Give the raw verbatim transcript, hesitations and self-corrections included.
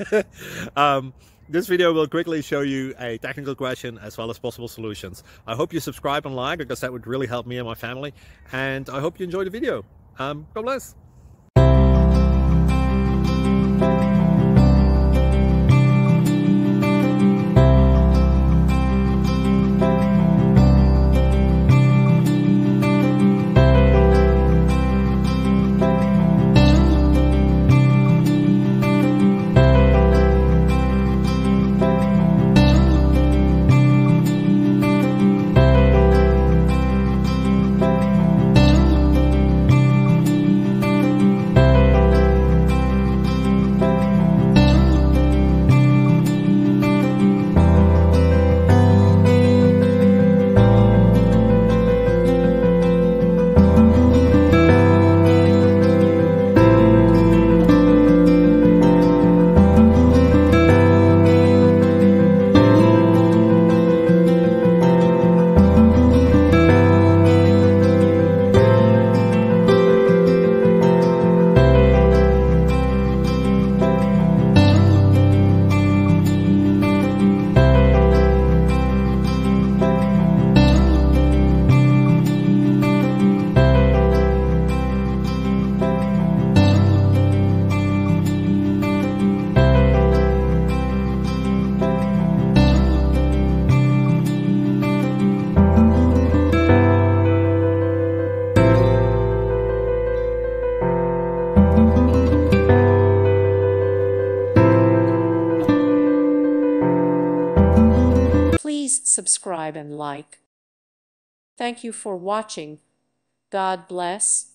um, this video will quickly show you a technical question as well as possible solutions. I hope you subscribe and like, because that would really help me and my family. And I hope you enjoy the video. Um, God bless. Please subscribe and like. Thank you for watching. God bless.